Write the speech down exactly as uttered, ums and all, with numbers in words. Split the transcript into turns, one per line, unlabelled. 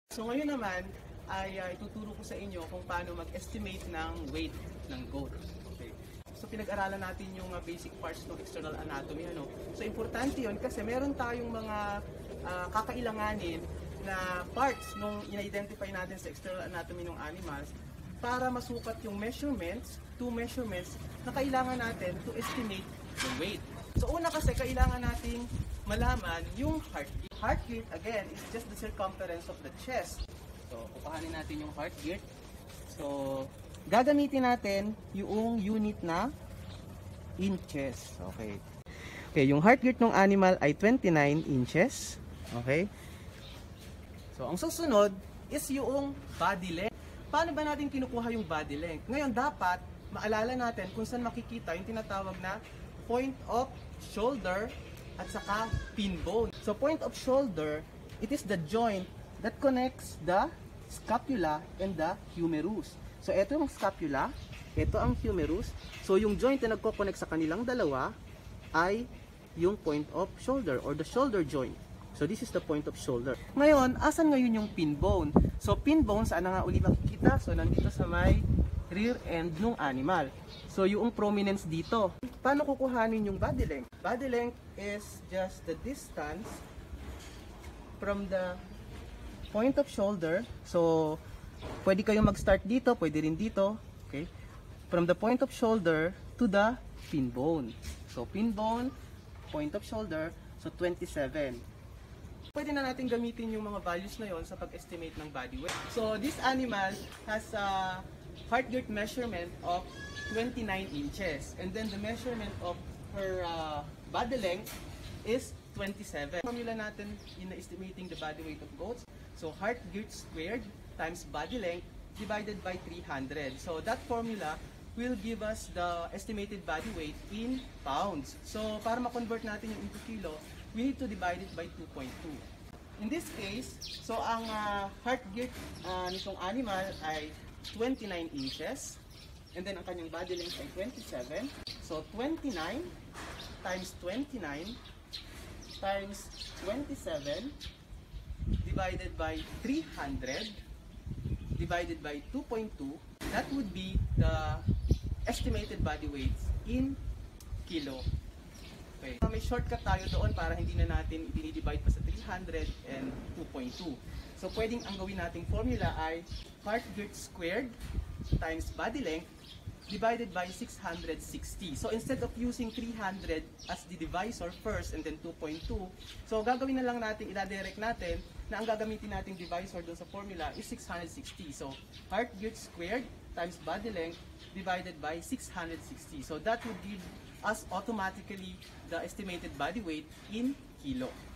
So ngayon naman ay uh, ituturo ko sa inyo kung paano mag-estimate ng weight ng goat. Okay. So pinag-aralan natin yung uh, basic parts ng external anatomy. Ano? So importante yun kasi meron tayong mga uh, kakailanganin na parts nung in-identify natin sa external anatomy ng animals para masukat yung measurements, two measurements na kailangan natin to estimate the weight. So una kasi kailangan nating malaman yung heartbeat. Heartbeat again is just the circumference of the chest. So kukuhanin natin yung heartbeat. So gagamitin natin yung unit na inches. Okay. Okay, yung heartbeat ng animal ay twenty-nine inches. Okay? So ang susunod is yung body length. Paano ba natin kinukuha yung body length? Ngayon dapat maalala natin kung saan makikita yung tinatawag na point of shoulder at saka pin bone. So point of shoulder, it is the joint that connects the scapula and the humerus. So ito yung scapula, ito ang humerus. So yung joint na nagko-connect sa kanilang dalawa ay yung point of shoulder or the shoulder joint. So this is the point of shoulder. Ngayon, asan ngayon yung pin bone? So pin bone, saan na nga uli makikita? So nandito sa may rear end ng animal. So yung prominence dito. Paano kukuhanin yung body length? Body length is just the distance from the point of shoulder. So pwede kayong mag-start dito, pwede rin dito. Okay? From the point of shoulder to the pin bone. So pin bone, point of shoulder, so twenty-seven. Pwede na natin gamitin yung mga values na yon sa pag-estimate ng body weight. So this animal has a heartbeat measurement of twenty-nine inches, and then the measurement of her uh, body length is twenty-seven. Formula natin in estimating the body weight of goats. So heartbeat squared times body length divided by three hundred. So that formula will give us the estimated body weight in pounds. So para ma-convert natin yung into kilo, we need to divide it by two point two. In this case, so ang uh, heartbeat uh, nitong animal ay twenty-nine inches, and then ang kanyang body length ay twenty-seven. So twenty-nine times twenty-nine times twenty-seven divided by three hundred divided by two point two, that would be the estimated body weight in kilo. Okay. May shortcut tayo doon para hindi na natin i-divide pa sa three hundred and two point two. So pwedeng ang gawin nating formula ay heartbeat squared times body length divided by six hundred sixty. So instead of using three hundred as the divisor first and then two point two, so gagawin na lang natin, ida-direct natin na ang gagamitin nating divisor doon sa formula is six hundred sixty. So heartbeat squared times body length divided by six hundred sixty. So that would give us automatically the estimated body weight in kilo.